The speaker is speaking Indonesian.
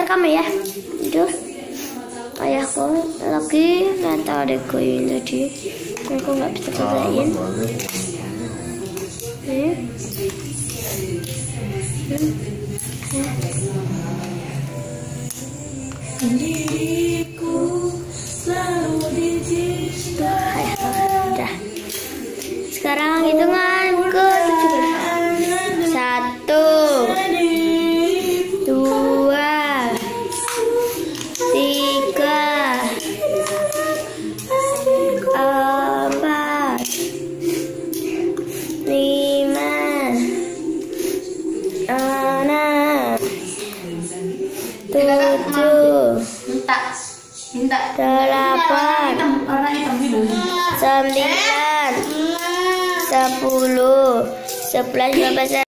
rekam ya. Itu ayahku lagi nggak tahu deh koin tadi. Aku nggak bisa kerjain. Udah. Sekarang hitungan ke 17. 1, 2, 3, 4, 5, 6, 7, minta 8, 9, 10, 11, 12.